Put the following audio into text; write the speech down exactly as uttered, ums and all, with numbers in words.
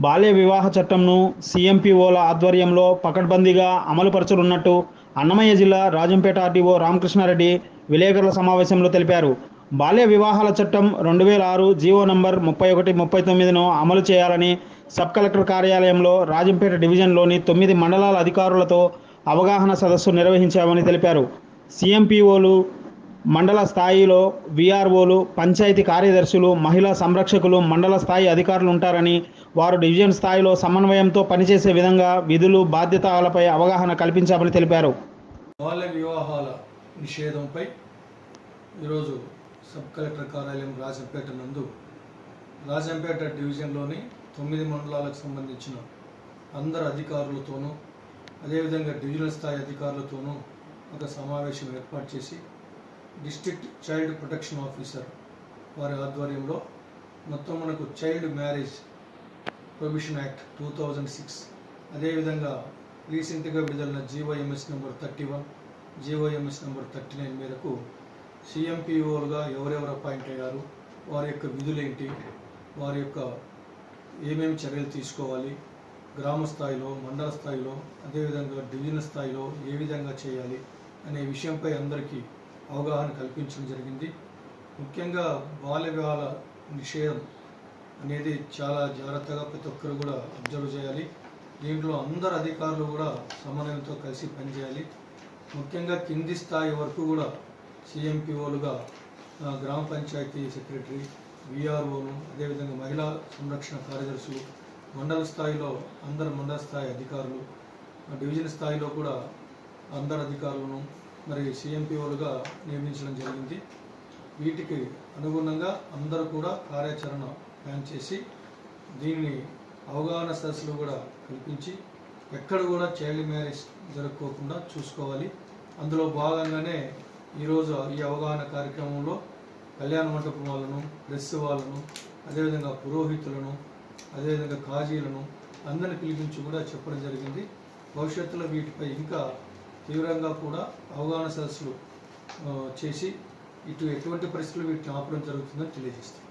బాల్య వివాహ చట్టంను సీఎంపీఓల ఆధ్వర్యంలో పకడ్బందీగా అమలుపరచనున్నట్టు అన్నమయ్య జిల్లా రాజంపేట ఆర్డీఓ రామకృష్ణారెడ్డి విలేకరుల సమావేశంలో తెలిపారు. బాల్య వివాహాల చట్టం రెండు వేల ఆరు జీవో నంబర్ ముప్పై ఒకటి ముప్పై తొమ్మిదిను అమలు చేయాలని సబ్ కలెక్టర్ కార్యాలయంలో రాజంపేట డివిజన్లోని తొమ్మిది మండలాల అధికారులతో అవగాహన సదస్సు నిర్వహించామని తెలిపారు. సీఎంపీఓలు, మండల స్థాయిలో వీఆర్ఓలు, పంచాయతీ కార్యదర్శులు, మహిళా సంరక్షకులు, మండల స్థాయి అధికారులు ఉంటారని, వారు డివిజన్ స్థాయిలో సమన్వయంతో పనిచేసే విధంగా విధులు, బాధ్యతలపై అవగాహన కల్పించామని తెలిపారు. బాల్య వివాహాల నిషేధంపై ఈరోజు సబ్ కలెక్టర్ కార్యాలయం రాజంపేట నందు రాజంపేట డివిజన్లోని తొమ్మిది మండలాలకు సంబంధించిన అందరు అధికారులతోనూ అదేవిధంగా డివిజనల్ స్థాయి అధికారులతోనూ ఒక సమావేశం ఏర్పాటు చేసి డిస్ట్రిక్ట్ చైల్డ్ ప్రొటెక్షన్ ఆఫీసర్ వారి ఆధ్వర్యంలో మొత్తం మనకు child marriage prohibition act two thousand six అదేవిధంగా రీసెంట్గా విడుదలైన GOMS number thirty one GOMS number thirty nine మేరకు సీఎంపీఓలుగా ఎవరెవరు అపాయింట్ అయ్యారు, వారి యొక్క విధులేంటి, వారి యొక్క ఏమేమి చర్యలు తీసుకోవాలి, గ్రామ స్థాయిలో, మండల స్థాయిలో, అదేవిధంగా డివిజన్ స్థాయిలో ఏ విధంగా చేయాలి అనే విషయంపై అందరికీ అవగాహన కల్పించడం జరిగింది. ముఖ్యంగా బాల్య వివాహాల నిషేధం అనేది చాలా జాగ్రత్తగా ప్రతి ఒక్కరు కూడా అబ్జర్వ్ చేయాలి. దీంట్లో అందరు అధికారులు కూడా సమన్వయంతో కలిసి పనిచేయాలి. ముఖ్యంగా కింది స్థాయి వరకు కూడా సీఎంపీఓలుగా గ్రామ పంచాయతీ సెక్రటరీ, వీఆర్ఓను, అదేవిధంగా మహిళా సంరక్షణ కార్యదర్శులు, మండల స్థాయిలో అందరు మండల స్థాయి అధికారులు, డివిజన్ స్థాయిలో కూడా అందరు అధికారులను మరి సీఎంపీఓలుగా నియమించడం జరిగింది. వీటికి అనుగుణంగా అందరూ కూడా కార్యాచరణ ప్లాన్ చేసి దీన్ని అవగాహన సదస్సులు కూడా కల్పించి ఎక్కడ కూడా చైల్డ్ మ్యారేజ్ జరుపుకోకుండా చూసుకోవాలి. అందులో భాగంగానే ఈరోజు ఈ అవగాహన కార్యక్రమంలో కళ్యాణ మండపం వాళ్ళను, ప్రెస్ వాళ్ళను, అదేవిధంగా పురోహితులను, అదేవిధంగా కాజీలను అందరిని పిలిపించి కూడా చెప్పడం జరిగింది. భవిష్యత్తులో వీటిపై ఇంకా తీవ్రంగా కూడా అవగాహన సదస్సులు చేసి ఇటు ఎటువంటి పరిస్థితులు వీటిని ఆపడం జరుగుతుందని తెలియజేస్తుంది.